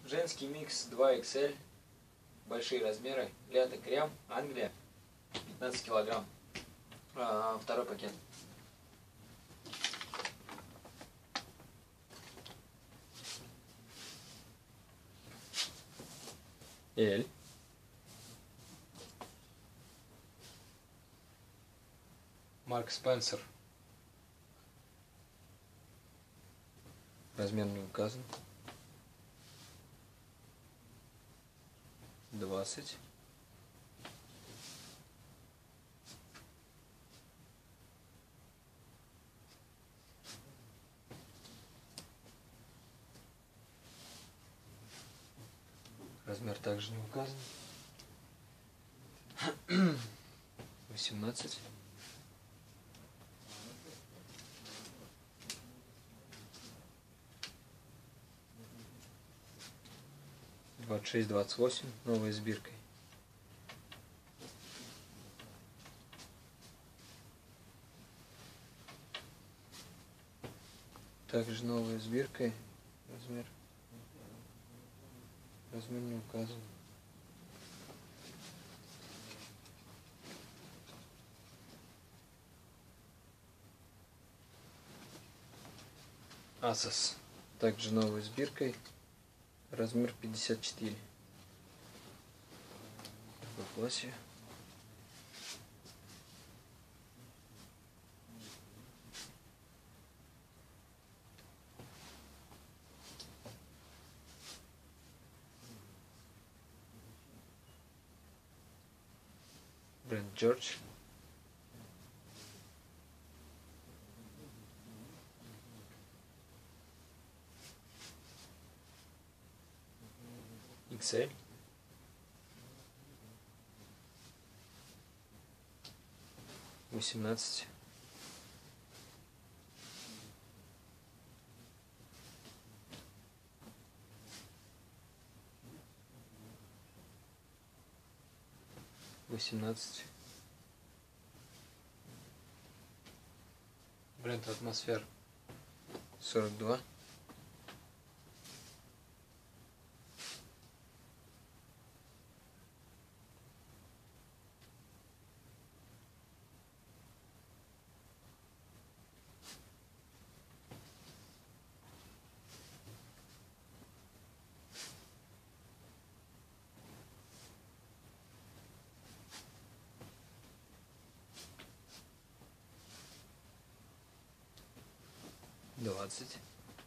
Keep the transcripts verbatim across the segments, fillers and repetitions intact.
Женский микс два икс эль. Большие размеры. Лято Крем, Англия. пятнадцать килограмм. А, второй пакет. Эль. Марк Спенсер. Размер не указан. двадцать. Размер также не указан. восемнадцать. двадцать шесть двадцать восемь, новой сбиркой. Также новой сбиркой. Размер. Размер не указан. Asos. Также новой сбиркой. Размер пятьдесят четыре. В классе. Бренд Джордж. икс эль. восемнадцать. восемнадцать. Бренд Атмосфер. сорок два. двадцать.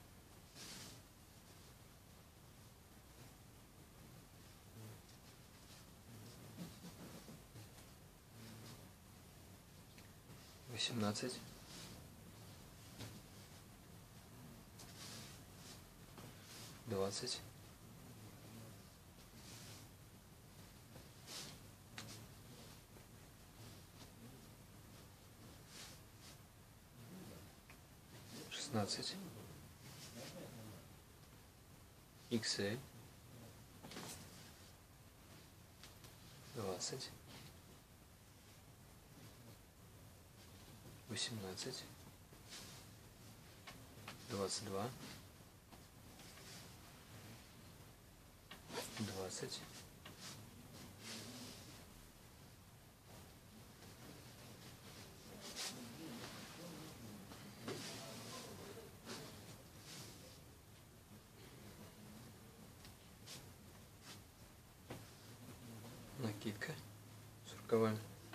восемнадцать. двадцать. шестнадцать. икс эль. двадцать. восемнадцать. двадцать два. двадцать. Накидка с рукавами.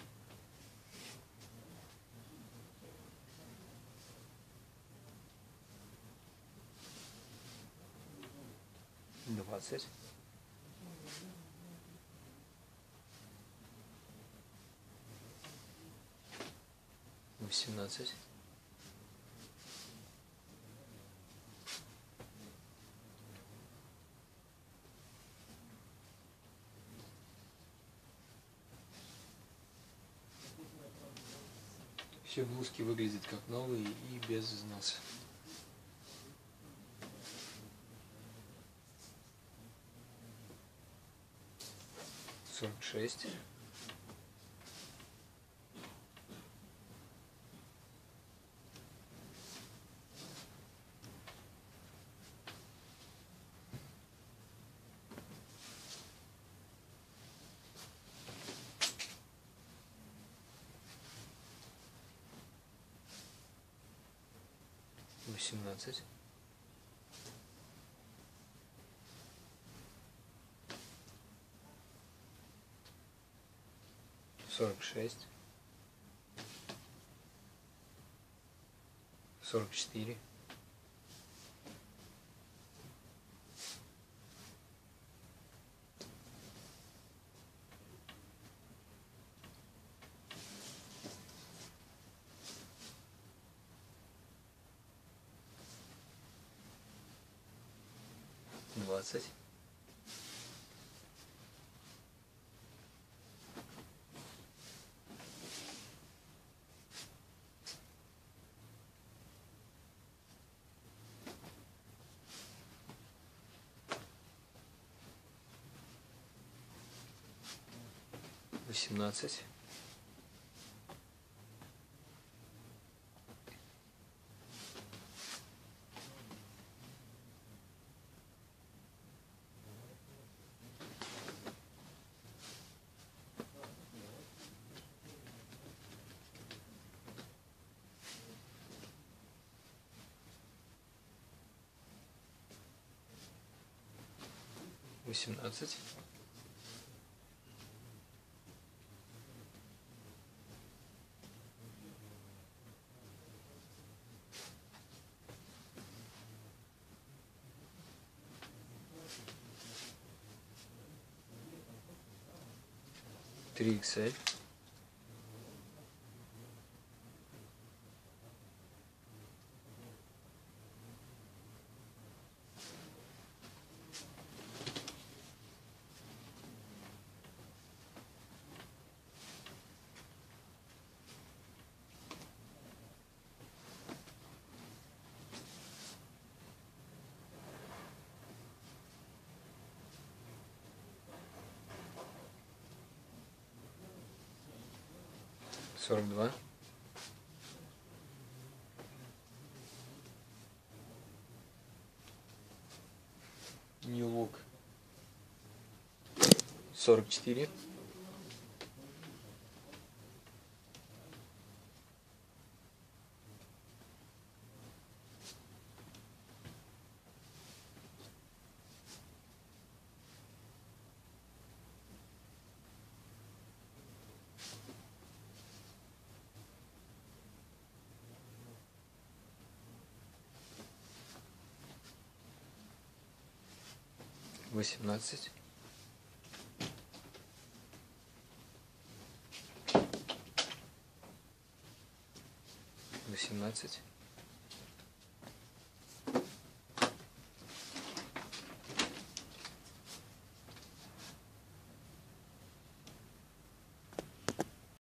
двадцать. восемнадцать. Все блузки выглядят как новые и без износа. сорок шесть. восемнадцать, сорок шесть, сорок четыре, двадцать, восемнадцать, восемнадцать, три икс эль, сорок два, New Look, сорок четыре, восемнадцать, восемнадцать,